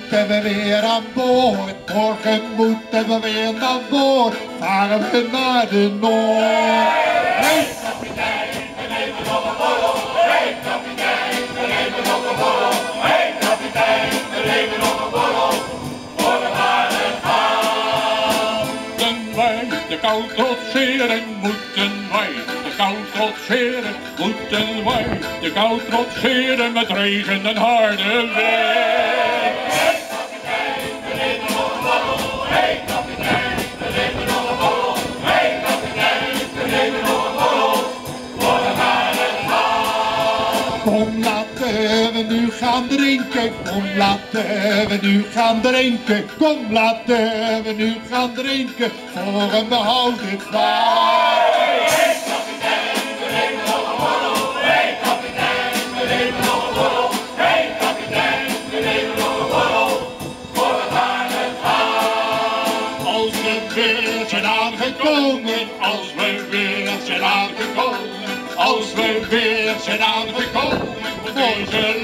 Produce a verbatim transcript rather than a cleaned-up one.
moeten we weer aan boord. Morgen moeten we weer naar boord. Varen we naar de Noord. Hey kapitein, we nemen nog een borrel. Hey kapitein, we nemen nog een borrel. Hey kapitein, we nemen nog een borrel. Voor we varen gaan. Moeten wij de kou trotseren, moeten wij de kou trotseren, moeten wij de kou trotseren met regen en harde wind. Hey kapitein, we nemen nog een borrel. Hey kapitein, we nemen nog een borrel. Hey kapitein, we nemen nog een borrel. Voor we varen gaan. Kom laten we nu gaan drinken, kom laten we nu gaan drinken, kom laten we nu gaan drinken voor een behouden vaart. Hey kapitein, we nemen nog een borrel. Hey kapitein, we nemen nog een borrel. Hey kapitein, we nemen nog een borrel voor we varen gaan. Als we weer zijn aangekomen, als we weer zijn aangekomen, als we weer zijn aangekomen, voor deze